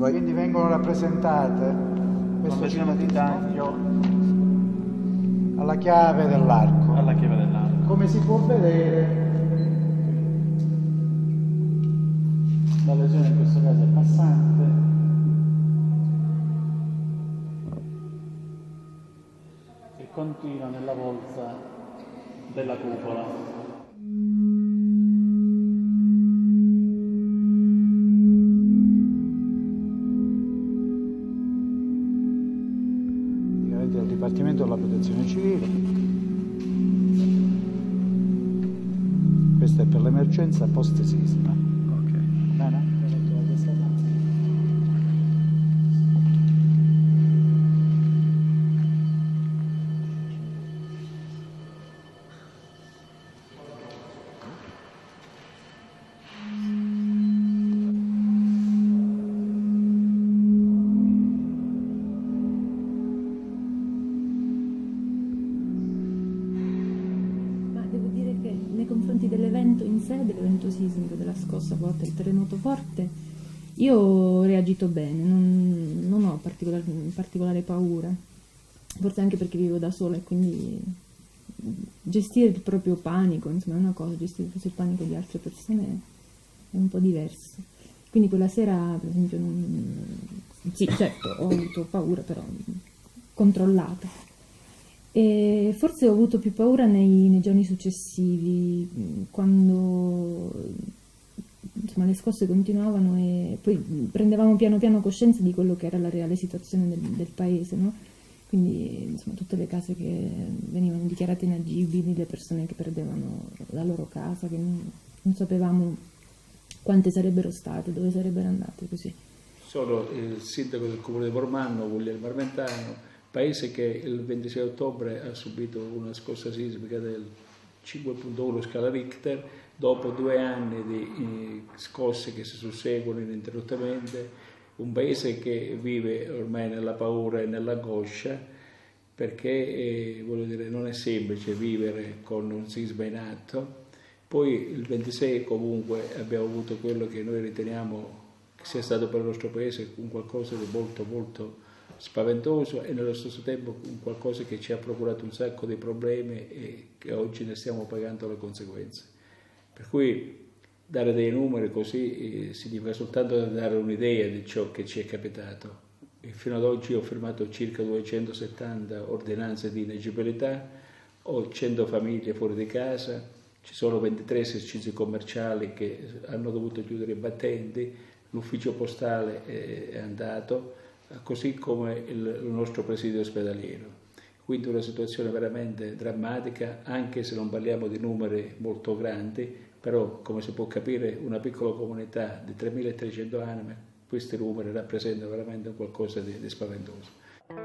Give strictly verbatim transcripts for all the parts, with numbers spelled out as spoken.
Quindi vengono rappresentate questo legione di taglio alla chiave dell'arco. Alla chiave dell'arco. Come si può vedere, la lesione in questo caso è passante. E continua nella volta della cupola. Del Dipartimento della Protezione Civile. Questa è per l'emergenza post-sisma. Ok. Bene? Nei confronti dell'evento in sé, dell'evento sismico, della scossa forte, del terremoto forte, io ho reagito bene, non, non ho particolare, particolare paura, forse anche perché vivo da sola e quindi gestire il proprio panico, insomma è una cosa, gestire il panico di altre persone è un po' diverso. Quindi quella sera, per esempio, non, sì, certo, ho avuto paura, però controllata. E forse ho avuto più paura nei, nei giorni successivi, quando insomma, le scosse continuavano e poi prendevamo piano piano coscienza di quello che era la reale situazione del, del paese, no? Quindi insomma, tutte le case che venivano dichiarate inagibili, le persone che perdevano la loro casa, che non, non sapevamo quante sarebbero state, dove sarebbero andate, così. Sono il sindaco del comune di Vormanno, Guglielmo Armentano, paese che il ventisei ottobre ha subito una scossa sismica del cinque virgola uno scala Richter, dopo due anni di eh, scosse che si susseguono ininterrottamente, un paese che vive ormai nella paura e nell'angoscia, perché eh, voglio dire, non è semplice vivere con un sisma in atto. Poi il ventisei comunque abbiamo avuto quello che noi riteniamo che sia stato per il nostro paese un qualcosa di molto molto spaventoso e nello stesso tempo un qualcosa che ci ha procurato un sacco di problemi e che oggi ne stiamo pagando le conseguenze. Per cui dare dei numeri così eh, significa soltanto dare un'idea di ciò che ci è capitato. E fino ad oggi ho firmato circa duecentosettanta ordinanze di inagibilità, ho cento famiglie fuori di casa, ci sono ventitré esercizi commerciali che hanno dovuto chiudere i battenti, l'ufficio postale è andato, così come il, il nostro presidio ospedaliero. Quindi una situazione veramente drammatica, anche se non parliamo di numeri molto grandi, però come si può capire una piccola comunità di tremilatrecento anime, questi numeri rappresentano veramente qualcosa di, di spaventoso.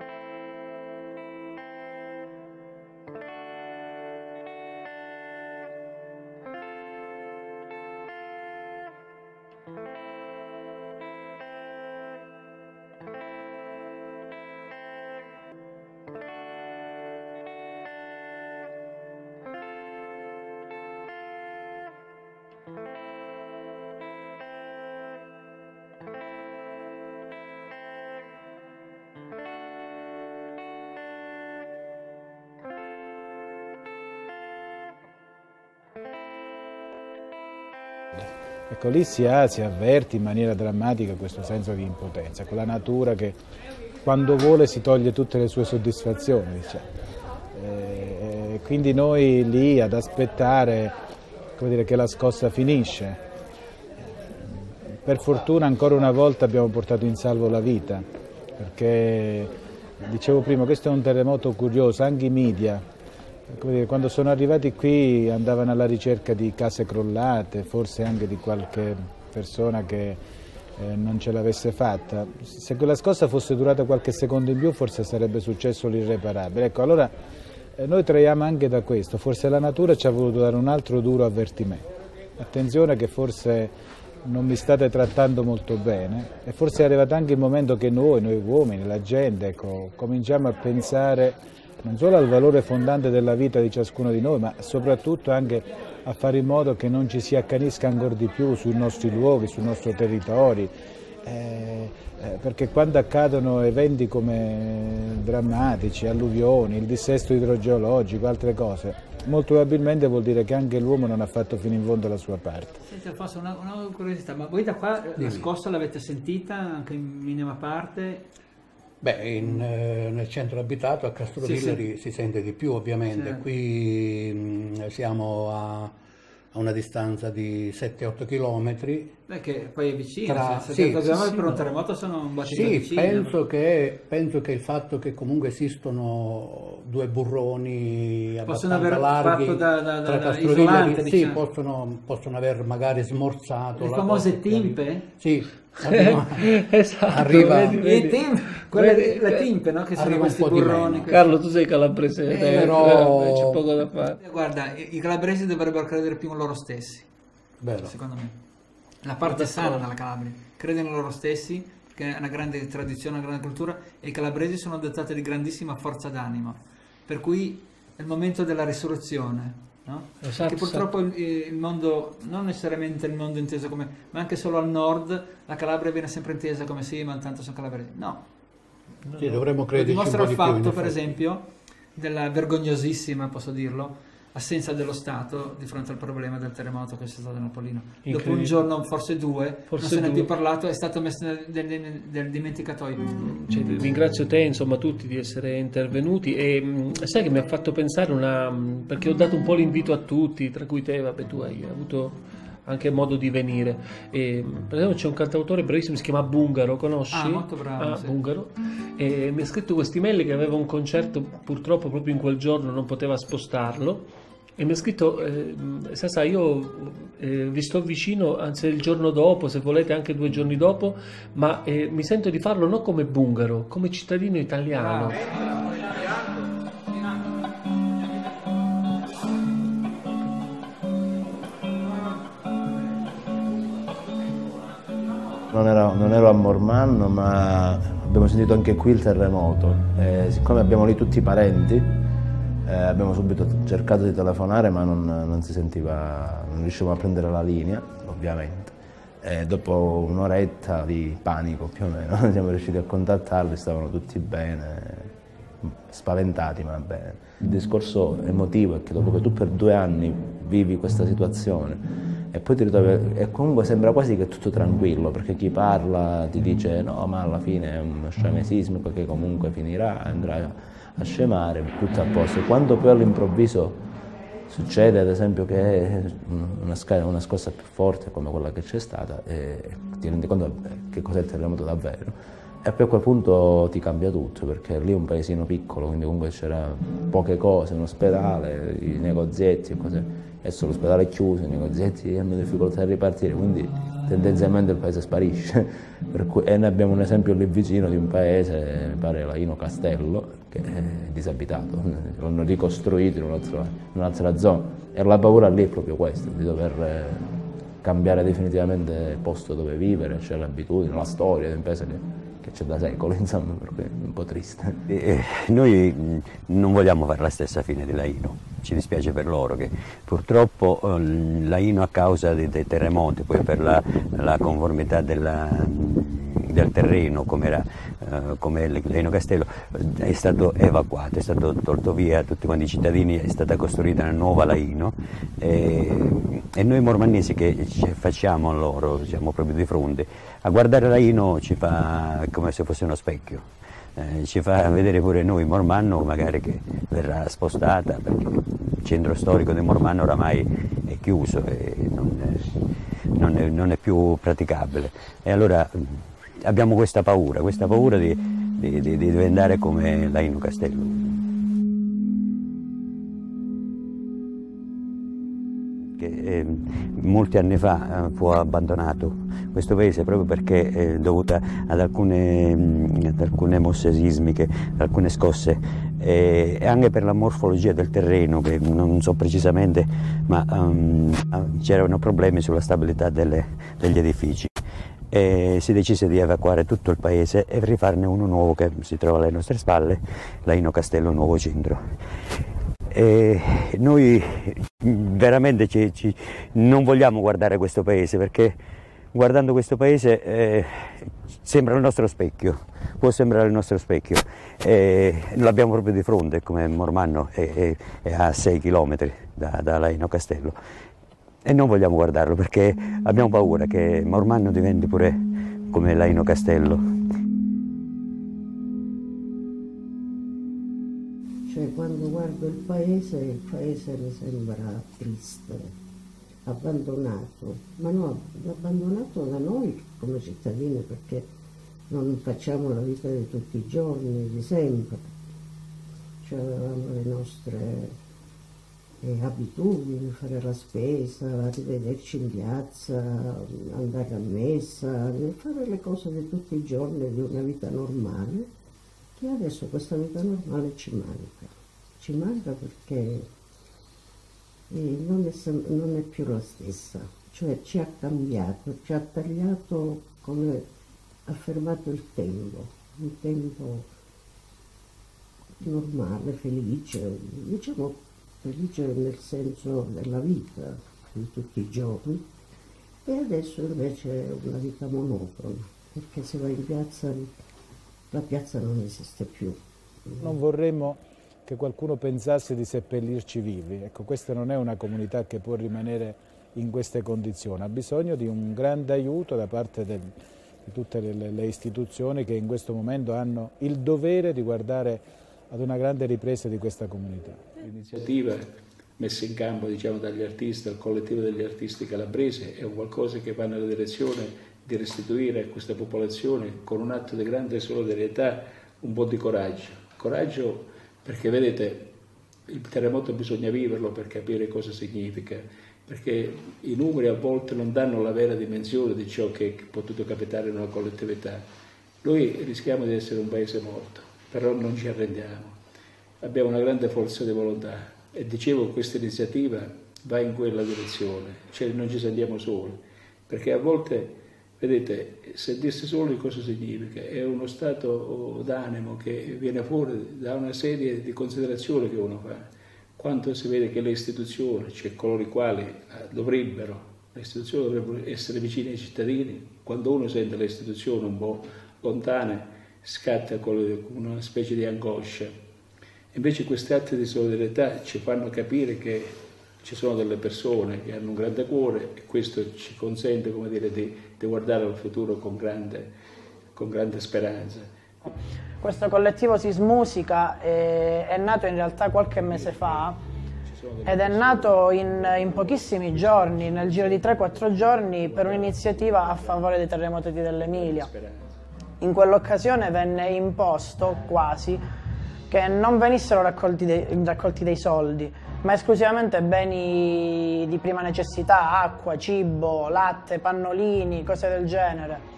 Ecco, lì si, ha, si avverte in maniera drammatica questo senso di impotenza, con la natura che quando vuole si toglie tutte le sue soddisfazioni. Cioè. E quindi noi lì ad aspettare, come dire, che la scossa finisce. Per fortuna ancora una volta abbiamo portato in salvo la vita, perché dicevo prima, questo è un terremoto curioso, anche i media. Quando sono arrivati qui andavano alla ricerca di case crollate, forse anche di qualche persona che eh, non ce l'avesse fatta. Se quella scossa fosse durata qualche secondo in più forse sarebbe successo l'irreparabile. Ecco, allora eh, noi traiamo anche da questo, forse la natura ci ha voluto dare un altro duro avvertimento. Attenzione che forse non mi state trattando molto bene e forse è arrivato anche il momento che noi, noi uomini, la gente, ecco, cominciamo a pensare non solo al valore fondante della vita di ciascuno di noi, ma soprattutto anche a fare in modo che non ci si accanisca ancora di più sui nostri luoghi, sui nostri territori, Eh, eh, perché quando accadono eventi come drammatici, alluvioni, il dissesto idrogeologico, altre cose, molto probabilmente vuol dire che anche l'uomo non ha fatto fino in fondo la sua parte. Senti Alfonso, una, una curiosità, ma voi da qua la scossa l'avete sentita anche in minima parte? Beh, in, eh, nel centro abitato a Castrovillari sì, sì. si sente di più ovviamente, sì. Qui mh, siamo a, a una distanza di sette otto chilometri. Beh, che poi è vicino, tra, se sì, sì, sì, per un no. terremoto sono un battito sì, vicino. Penso che, penso che il fatto che comunque esistono due burroni possono abbastanza aver larghi fatto da, da, tra da Castrovillari, isolante, sì, diciamo. possono, possono aver magari smorzato le la famose cosa, timpe? Sì, arriva, esatto, arriva, vedi, vedi, timpe, quelle, vedi, le timpe, no? Che sono arriva questi un po' di burroni. meno. Carlo, tu sei calabrese, Eh, eh, però- eh, c'è poco da fare. Guarda, i i calabresi dovrebbero credere più in loro stessi, Vero. secondo me. La parte sana della Calabria, credono in loro stessi, che è una grande tradizione, una grande cultura, e i calabresi sono dotati di grandissima forza d'animo, per cui è il momento della risurrezione, no? Esatto, Che purtroppo il, il mondo, non necessariamente il mondo inteso come, ma anche solo al nord, la Calabria viene sempre intesa come sì, ma tanto sono calabresi. No, Sì, dovremmo lo crederci un dimostra po' il di più, in fatto, per effetti. esempio, della vergognosissima, posso dirlo, assenza dello Stato di fronte al problema del terremoto che c'è stato a Napolino. Dopo un Incredibile. giorno, forse due, Forse non se ne è due. più parlato, è stato messo nel, nel- nel- nel dimenticatoio. Cioè, ringrazio te, insomma, tutti di essere intervenuti e mh, sai che mi ha fatto pensare una mh, perché ho dato un po' l'invito a tutti, tra cui te, vabbè, tu hai avuto anche modo di venire. E, mh, per esempio c'è un cantautore bravissimo, si chiama Bungaro, conosci? Ah, molto bravo, Ah, sì. Bungaro. E mi ha scritto quest'email che aveva un concerto, purtroppo proprio in quel giorno non poteva spostarlo. E mi ha scritto, eh, Sasa, io eh, vi sto vicino, anzi il giorno dopo, se volete anche due giorni dopo, ma eh, mi sento di farlo non come bungaro, come cittadino italiano. Non ero, non ero a Mormanno, ma abbiamo sentito anche qui il terremoto. E siccome abbiamo lì tutti i parenti, eh, abbiamo subito cercato di telefonare, ma non, non si sentiva, non riuscivamo a prendere la linea, ovviamente. E dopo un'oretta di panico, più o meno, siamo riusciti a contattarli, stavano tutti bene, spaventati, ma bene. Il discorso emotivo è che dopo che tu per due anni vivi questa situazione, e poi ti ritrovi, e comunque sembra quasi che è tutto tranquillo, perché chi parla ti dice no, ma alla fine è uno sciame sismico che comunque finirà, andrà a scemare, tutto a posto. Quando poi all'improvviso succede, ad esempio, che una, sca- una scossa più forte come quella che c'è stata, e ti rendi conto che cos'è il terremoto davvero, e poi a quel punto ti cambia tutto, perché lì è un paesino piccolo, quindi comunque c'era poche cose, un ospedale, i negozietti e cose. Adesso l'ospedale è chiuso, i negozietti hanno difficoltà a ripartire, quindi tendenzialmente il paese sparisce. Per cui, e noi abbiamo un esempio lì vicino di un paese, mi pare Laino Castello, che è disabitato, l'hanno ricostruito in un'altra, in un'altra zona. E la paura lì è proprio questa, di dover cambiare definitivamente il posto dove vivere, cioè l'abitudine, la storia di un paese che che c'è da secoli, insomma, per cui è un po' triste. Eh, noi mh, non vogliamo fare la stessa fine di Laino, ci dispiace per loro che purtroppo eh, Laino, a causa dei, dei terremoti, poi per la, la conformità della, del terreno come era eh, come Laino Castello, è stato evacuato, è stato tolto via tutti quanti i cittadini, è stata costruita una nuova Laino e, e noi mormannesi che ci facciamo a loro, siamo proprio di fronte, a guardare Laino ci fa come se fosse uno specchio, eh, ci fa vedere pure noi Mormanno magari che verrà spostata, perché il centro storico di Mormanno oramai è chiuso e non è, non è, non è più praticabile, e allora abbiamo questa paura, questa paura di, di, di, di diventare come Laino Castello. Che eh, molti anni fa eh, fu abbandonato questo paese proprio perché eh, dovuta ad alcune, mh, ad alcune mosse sismiche, ad alcune scosse eh, e anche per la morfologia del terreno, che non so precisamente, ma um, c'erano problemi sulla stabilità delle, degli edifici. E si decise di evacuare tutto il paese e rifarne uno nuovo che si trova alle nostre spalle, Laino Castello Nuovo Centro. E noi veramente ci, ci, non vogliamo guardare questo paese, perché guardando questo paese eh, sembra il nostro specchio, può sembrare il nostro specchio, eh, l'abbiamo proprio di fronte, come Mormanno è, è, è a sei chilometri da, da Laino Castello, e non vogliamo guardarlo perché abbiamo paura che Mormanno diventi pure come Laino Castello. Cioè, quando guardo il paese, il paese mi sembra triste, abbandonato, ma no, abbandonato da noi come cittadini, perché non facciamo la vita di tutti i giorni, di sempre. Cioè, avevamo le nostre eh, abitudini, fare la spesa, rivederci in piazza, andare a messa, fare le cose di tutti i giorni di una vita normale, che adesso questa vita normale ci manca. Ci manca perché eh, non, è, non è più la stessa, cioè ci ha cambiato, ci ha tagliato, come ha fermato il tempo, un tempo normale, felice, diciamo felice nel senso della vita di tutti i giorni, e adesso invece è una vita monotona, perché se vai in piazza, la piazza non esiste più. Non vorremmo che qualcuno pensasse di seppellirci vivi. Ecco, questa non è una comunità che può rimanere in queste condizioni, ha bisogno di un grande aiuto da parte del, di tutte le, le istituzioni che in questo momento hanno il dovere di guardare ad una grande ripresa di questa comunità. L'iniziativa messa in campo, diciamo, dagli artisti, dal collettivo degli artisti calabresi, è un qualcosa che va nella direzione di restituire a questa popolazione, con un atto di grande solidarietà, un po' di coraggio. Coraggio perché, vedete, il terremoto bisogna viverlo per capire cosa significa, perché i numeri a volte non danno la vera dimensione di ciò che è potuto capitare in una collettività. Noi rischiamo di essere un paese morto, però non ci arrendiamo. Abbiamo una grande forza di volontà e dicevo che questa iniziativa va in quella direzione, cioè non ci sentiamo soli, perché a volte, vedete, sentirsi soli cosa significa? È uno stato d'animo che viene fuori da una serie di considerazioni che uno fa. Quanto si vede che le istituzioni, cioè coloro i quali dovrebbero, le istituzioni dovrebbero essere vicine ai cittadini, quando uno sente le istituzioni un po' lontane, scatta con una specie di angoscia. Invece questi atti di solidarietà ci fanno capire che ci sono delle persone che hanno un grande cuore e questo ci consente, come dire, di, di guardare al futuro con grande, con grande speranza. Questo collettivo Sismusica è, è nato in realtà qualche mese fa ed è nato in, in pochissimi giorni, nel giro di tre quattro giorni, per un'iniziativa a favore dei terremotati dell'Emilia. In quell'occasione venne imposto quasi che non venissero raccolti dei, raccolti dei soldi, ma esclusivamente beni di prima necessità, acqua, cibo, latte, pannolini, cose del genere.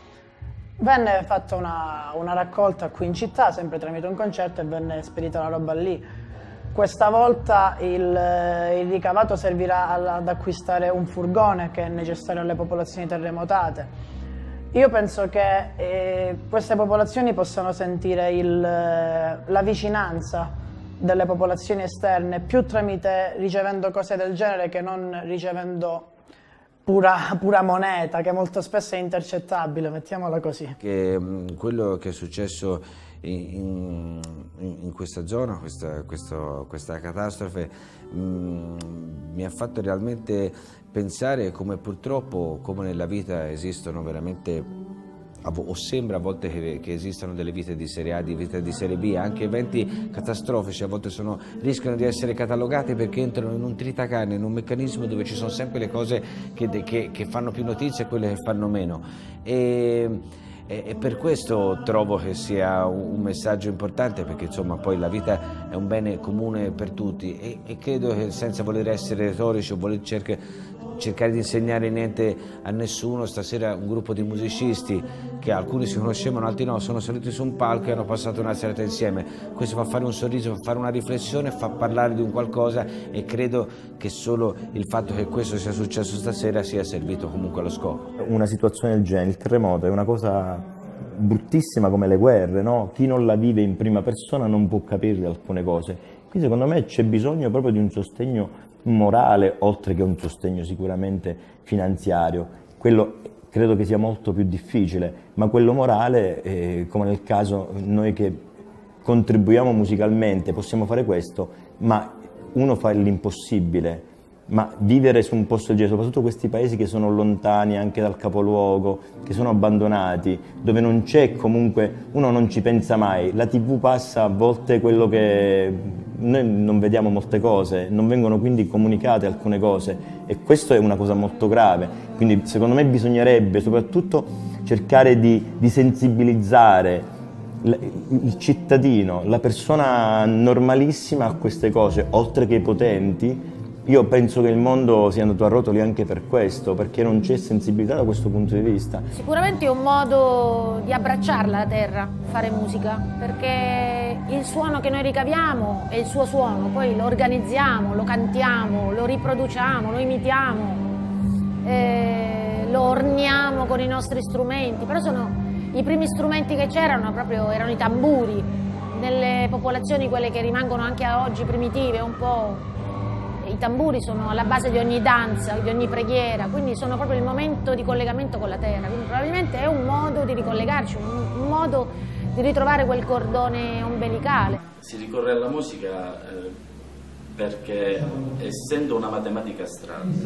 Venne fatta una, una raccolta qui in città, sempre tramite un concerto, e venne spedita la roba lì. Questa volta il, il ricavato servirà ad acquistare un furgone che è necessario alle popolazioni terremotate. Io penso che eh, queste popolazioni possano sentire il, la vicinanza delle popolazioni esterne più tramite ricevendo cose del genere che non ricevendo pura, pura moneta, che molto spesso è intercettabile, mettiamola così. Che, mh, quello che è successo in, in, in questa zona, questa, questo, questa catastrofe, mh, mi ha fatto realmente pensare come purtroppo, come nella vita esistono veramente, o sembra a volte che, che esistano delle vite di serie A, di vite di serie B, anche eventi catastrofici a volte sono, rischiano di essere catalogati perché entrano in un tritacarne, in un meccanismo dove ci sono sempre le cose che, che, che fanno più notizia e quelle che fanno meno. E, E per questo trovo che sia un messaggio importante, perché insomma poi la vita è un bene comune per tutti e, e credo che, senza voler essere retorici o voler cerca, cercare di insegnare niente a nessuno, stasera un gruppo di musicisti che alcuni si conoscevano, altri no, sono saliti su un palco e hanno passato una serata insieme. Questo fa fare un sorriso, fa fare una riflessione, fa parlare di un qualcosa, e credo che solo il fatto che questo sia successo stasera sia servito comunque allo scopo. Una situazione del genere, il terremoto, è una cosa bruttissima come le guerre, no? Chi non la vive in prima persona non può capire alcune cose. Qui secondo me c'è bisogno proprio di un sostegno morale, oltre che un sostegno sicuramente finanziario. Quello credo che sia molto più difficile, ma quello morale, eh, come nel caso noi che contribuiamo musicalmente, possiamo fare questo, ma uno fa l'impossibile. Ma vivere su un posto del genere, soprattutto questi paesi che sono lontani anche dal capoluogo, che sono abbandonati, dove non c'è comunque, uno non ci pensa mai, la tivù passa a volte quello che noi non vediamo molte cose, non vengono quindi comunicate alcune cose e questo è una cosa molto grave, quindi secondo me bisognerebbe soprattutto cercare di, di sensibilizzare il cittadino, la persona normalissima a queste cose, oltre che i potenti. Io penso che il mondo sia andato a rotoli anche per questo, perché non c'è sensibilità da questo punto di vista. Sicuramente è un modo di abbracciarla la terra, fare musica, perché il suono che noi ricaviamo è il suo suono, poi lo organizziamo, lo cantiamo, lo riproduciamo, lo imitiamo, eh, lo orniamo con i nostri strumenti, però sono i primi strumenti che c'erano proprio erano i tamburi, nelle popolazioni quelle che rimangono anche a oggi primitive un po'. I tamburi sono alla base di ogni danza, di ogni preghiera, quindi sono proprio il momento di collegamento con la terra, quindi probabilmente è un modo di ricollegarci, un, un modo di ritrovare quel cordone ombelicale. Si ricorre alla musica eh, perché, essendo una matematica astratta,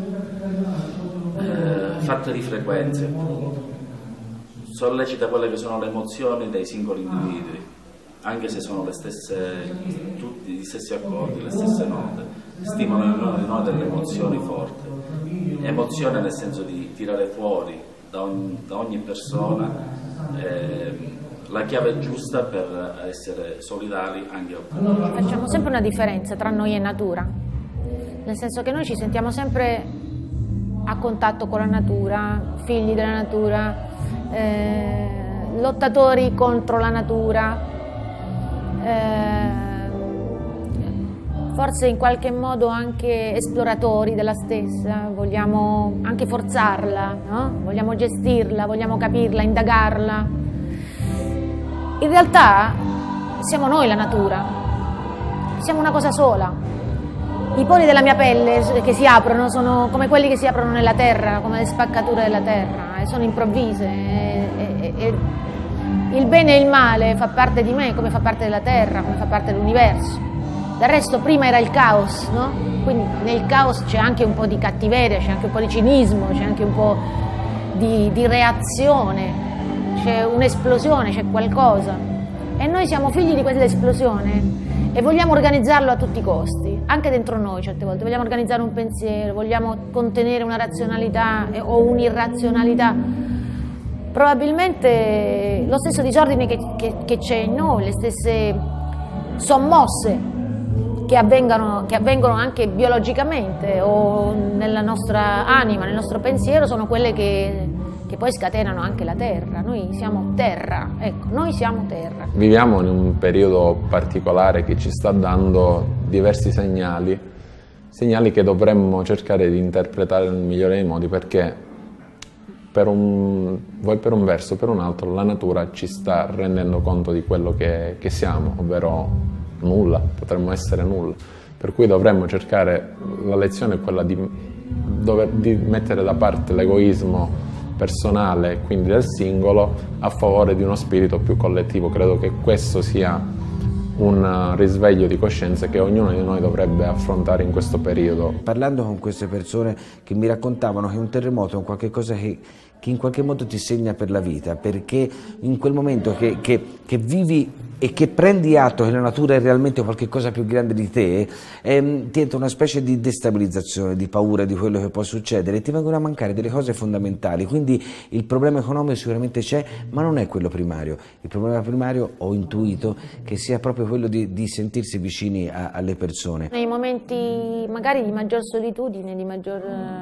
eh, fatta di frequenze, sollecita quelle che sono le emozioni dei singoli individui, anche se sono le stesse, tutti gli stessi accordi, le stesse note. Stimolano in ognuno di noi delle emozioni forti, emozione nel senso di tirare fuori da ogni, da ogni persona eh, la chiave giusta per essere solidali anche al pubblico. Facciamo sempre una differenza tra noi e natura, nel senso che noi ci sentiamo sempre a contatto con la natura, figli della natura, eh, lottatori contro la natura, eh, forse in qualche modo anche esploratori della stessa, vogliamo anche forzarla, no? Vogliamo gestirla, vogliamo capirla, indagarla. In realtà siamo noi la natura, siamo una cosa sola. I pori della mia pelle che si aprono sono come quelli che si aprono nella terra, come le spaccature della terra, e sono improvvise. E, e, e il bene e il male fa parte di me, come fa parte della terra, come fa parte dell'universo. Del resto prima era il caos, no? Quindi nel caos c'è anche un po' di cattiveria, c'è anche un po' di cinismo, c'è anche un po' di, di reazione, c'è un'esplosione, c'è qualcosa. E noi siamo figli di quell'esplosione e vogliamo organizzarlo a tutti i costi, anche dentro noi certe volte. Vogliamo organizzare un pensiero, vogliamo contenere una razionalità o un'irrazionalità. Probabilmente lo stesso disordine che, che, che c'è in noi, le stesse sommosse Che avvengono, che avvengono anche biologicamente o nella nostra anima, nel nostro pensiero, sono quelle che, che poi scatenano anche la terra. Noi siamo terra, ecco, noi siamo terra. Viviamo in un periodo particolare che ci sta dando diversi segnali, segnali che dovremmo cercare di interpretare nel migliore dei modi, perché per un, vuoi per un verso o per un altro la natura ci sta rendendo conto di quello che, che siamo, ovvero nulla, potremmo essere nulla, per cui dovremmo cercare, la lezione è quella di, dover, di mettere da parte l'egoismo personale e quindi del singolo a favore di uno spirito più collettivo. Credo che questo sia un risveglio di coscienza che ognuno di noi dovrebbe affrontare in questo periodo. Parlando con queste persone che mi raccontavano che un terremoto è un qualche cosa che, che in qualche modo ti segna per la vita, perché in quel momento che, che, che vivi e che prendi atto che la natura è realmente qualche cosa più grande di te, ehm, ti entra una specie di destabilizzazione, di paura di quello che può succedere e ti vengono a mancare delle cose fondamentali. Quindi il problema economico sicuramente c'è, ma non è quello primario. Il problema primario, ho intuito, che sia proprio quello di, di sentirsi vicini a, alle persone. Nei momenti magari di maggior solitudine, di maggior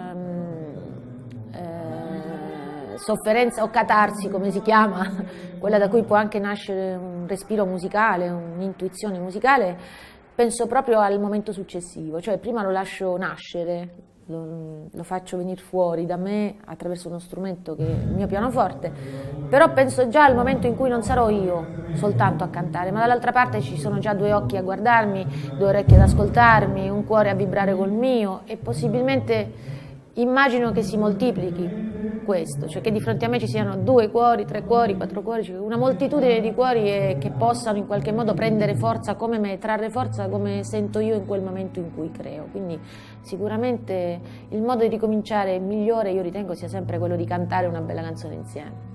eh, sofferenza o catarsi, come si chiama, quella da cui può anche nascere un respiro musicale, un'intuizione musicale, penso proprio al momento successivo, cioè prima lo lascio nascere, lo, lo faccio venire fuori da me attraverso uno strumento che è il mio pianoforte, però penso già al momento in cui non sarò io soltanto a cantare, ma dall'altra parte ci sono già due occhi a guardarmi, due orecchie ad ascoltarmi, un cuore a vibrare col mio e possibilmente immagino che si moltiplichi questo, cioè che di fronte a me ci siano due cuori, tre cuori, quattro cuori, cioè una moltitudine di cuori e che possano in qualche modo prendere forza come me, trarre forza come sento io in quel momento in cui creo. Quindi sicuramente il modo di ricominciare migliore io ritengo sia sempre quello di cantare una bella canzone insieme.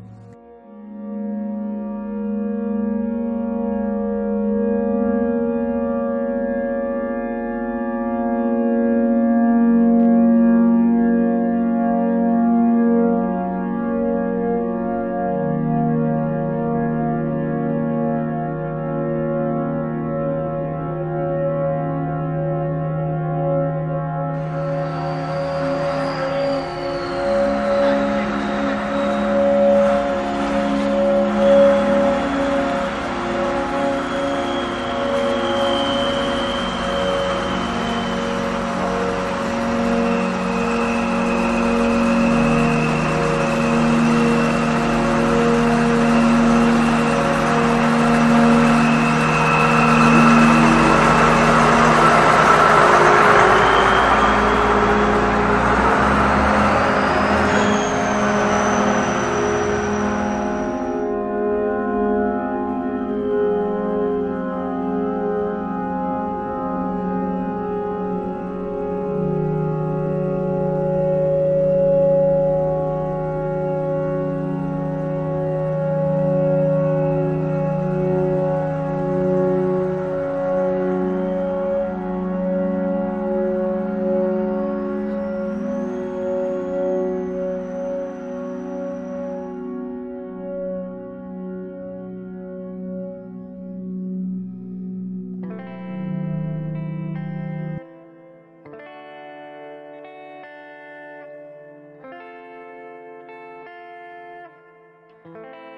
Thank you.